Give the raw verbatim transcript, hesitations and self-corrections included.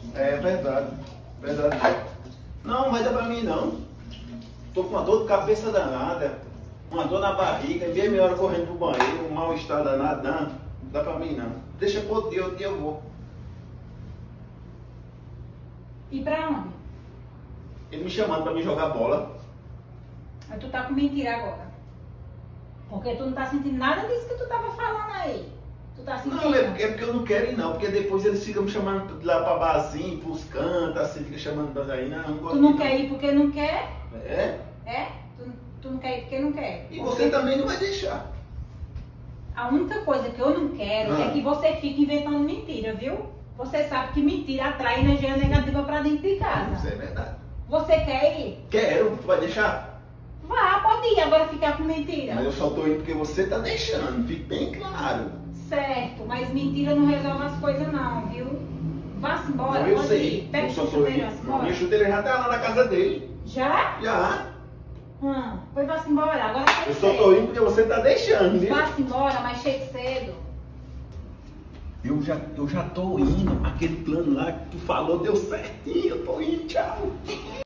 É verdade, verdade. Não, não vai dar pra mim não. Tô com uma dor de cabeça danada, uma dor na barriga, meia meia hora correndo pro banheiro, um mal-estar danado, não, não dá pra mim não. Deixa pro outro dia, outro dia eu vou. E pra onde? Ele me chamando pra me jogar bola. Mas tu tá com mentira agora. Porque tu não tá sentindo nada disso que tu tava falando aí. Tu tá sentindo? Não, é porque, é porque eu não quero ir não, porque depois eles ficam me chamando lá pra barzinho, pros cantos, assim, fica chamando pra aí, não, não gosto Tu não de ir, quer ir porque não quer? É? É? Tu, tu não quer ir porque não quer. E Porque você também não vai deixar. A única coisa que eu não quero Ah. é que você fique inventando mentira, viu? Você sabe que mentira atrai energia negativa pra dentro de casa. Isso é verdade. Você quer ir? Quero, tu vai deixar? Vá, pode ir, agora ficar com mentira. Mas eu só tô indo porque você tá deixando, fique bem claro. Certo, mas mentira não resolve as coisas não, viu? Vá-se embora, Não, eu pode sei, ir. Pega eu o só seu tô chuveiro, indo. vá-se Minha embora. chuteira já tá lá na casa dele. Já? Já. Hum, pois vá-se embora, agora Eu chega só cedo. tô indo porque você tá deixando, viu? Vá-se embora, mas chegue cedo. Eu já, eu já tô indo. Aquele plano lá que tu falou deu certinho. Eu tô indo, tchau.